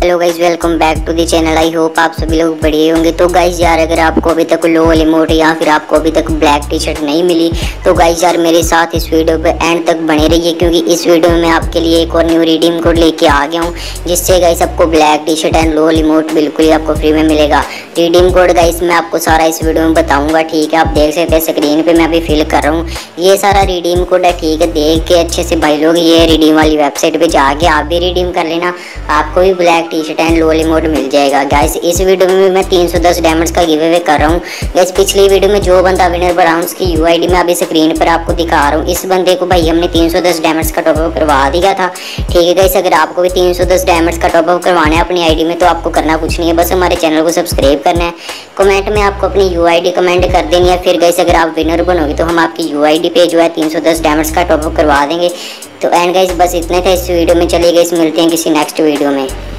Hello guys, welcome back to the channel. I hope आप सभी लोग बढ़िया होंगे। तो गाइज यार, अगर आपको अभी तक लो इमोट या फिर आपको अभी तक ब्लैक टी शर्ट नहीं मिली तो गाइज यार मेरे साथ इस वीडियो पे एंड तक बने रहिए, क्योंकि इस वीडियो में मैं आपके लिए एक और न्यू रिडीम कोड लेके आ गया हूँ, जिससे गाइज आपको black T shirt and low emote बिल्कुल ही आपको फ्री में मिलेगा। रिडीम कोड गाइज मैं आपको सारा इस वीडियो में बताऊंगा, ठीक है। आप देख सकते हैं स्क्रीन पे मैं अभी फिल कर रहा हूँ, ये सारा रिडीम कोड है, ठीक है। देख के अच्छे से भाई लोग ये रिडीम वाली वेबसाइट पे जाके आप भी रिडीम कर लेना, आपको भी black T shirt and low mode मिल जाएगा। गाइस इस वीडियो में मैं 310 डायमंड्स का गिव अवे कर रहा हूँ। गाइस पिछली वीडियो में जो बंदा विनर बना उसकी यूआईडी मैं अभी स्क्रीन पर आपको दिखा रहा हूँ। इस बंदे को भाई हमने 310 डायमंड्स का टॉपअप करवा दिया था, ठीक है। गाइस अगर आपको भी 310 डायमंड्स का टॉपअप करवाना है अपनी आईडी में तो आपको करना कुछ नहीं है, बस हमारे चैनल को सब्सक्राइब करना है। कमेंट में आपको अपनी यूआईडी कमेंट कर देनी है। फिर गाइस अगर आप विनर बनोगे तो हम आपकी यूआईडी पे जो है 310 डायमंड्स का टॉपअप करवा देंगे। तो एंड गाइस बस इतने था इस वीडियो में। चलिए गाइस मिलते हैं किसी नेक्स्ट वीडियो में।